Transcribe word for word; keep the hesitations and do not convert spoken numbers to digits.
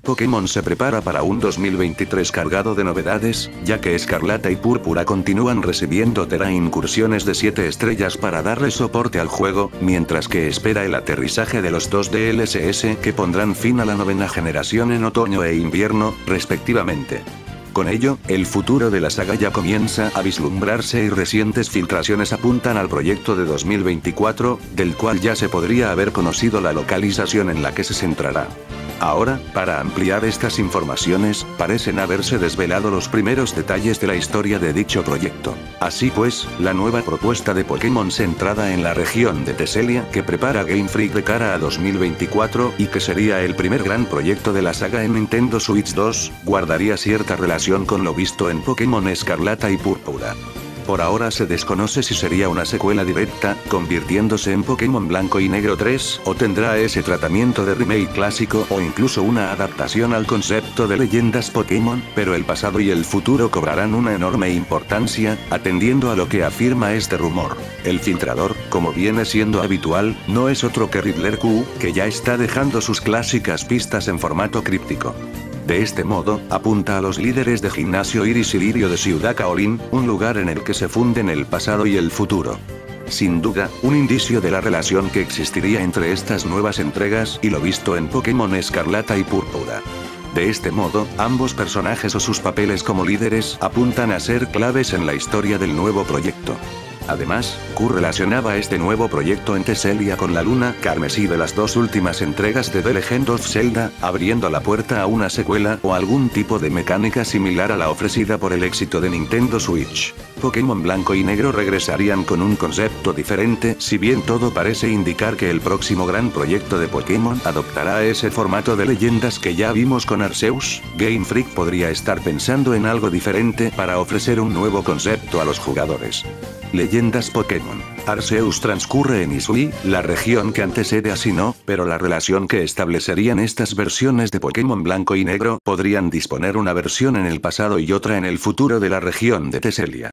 Pokémon se prepara para un dos mil veintitrés cargado de novedades, ya que Escarlata y Púrpura continúan recibiendo Tera incursiones de siete estrellas para darle soporte al juego, mientras que espera el aterrizaje de los dos D L C S que pondrán fin a la novena generación en otoño e invierno, respectivamente. Con ello, el futuro de la saga ya comienza a vislumbrarse y recientes filtraciones apuntan al proyecto de dos mil veinticuatro, del cual ya se podría haber conocido la localización en la que se centrará. Ahora, para ampliar estas informaciones, parecen haberse desvelado los primeros detalles de la historia de dicho proyecto. Así pues, la nueva propuesta de Pokémon centrada en la región de Teselia que prepara Game Freak de cara a dos mil veinticuatro y que sería el primer gran proyecto de la saga en Nintendo Switch dos, guardaría cierta relación con lo visto en Pokémon Escarlata y Púrpura. Por ahora se desconoce si sería una secuela directa, convirtiéndose en Pokémon Blanco y Negro tres, o tendrá ese tratamiento de remake clásico o incluso una adaptación al concepto de leyendas Pokémon, pero el pasado y el futuro cobrarán una enorme importancia, atendiendo a lo que afirma este rumor. El filtrador, como viene siendo habitual, no es otro que Riddler Q, que ya está dejando sus clásicas pistas en formato críptico. De este modo, apunta a los líderes de Gimnasio Iris y Lirio de Ciudad Kaolin, un lugar en el que se funden el pasado y el futuro. Sin duda, un indicio de la relación que existiría entre estas nuevas entregas y lo visto en Pokémon Escarlata y Púrpura. De este modo, ambos personajes o sus papeles como líderes apuntan a ser claves en la historia del nuevo proyecto. Además, Q relacionaba este nuevo proyecto en Teselia con la luna carmesí de las dos últimas entregas de The Legend of Zelda, abriendo la puerta a una secuela o algún tipo de mecánica similar a la ofrecida por el éxito de Nintendo Switch. Pokémon Blanco y Negro regresarían con un concepto diferente, si bien todo parece indicar que el próximo gran proyecto de Pokémon adoptará ese formato de leyendas que ya vimos con Arceus. Game Freak podría estar pensando en algo diferente para ofrecer un nuevo concepto a los jugadores. Leyendas Pokémon. Arceus transcurre en Isui, la región que antecede a Sinnoh, pero la relación que establecerían estas versiones de Pokémon Blanco y Negro podrían disponer una versión en el pasado y otra en el futuro de la región de Teselia.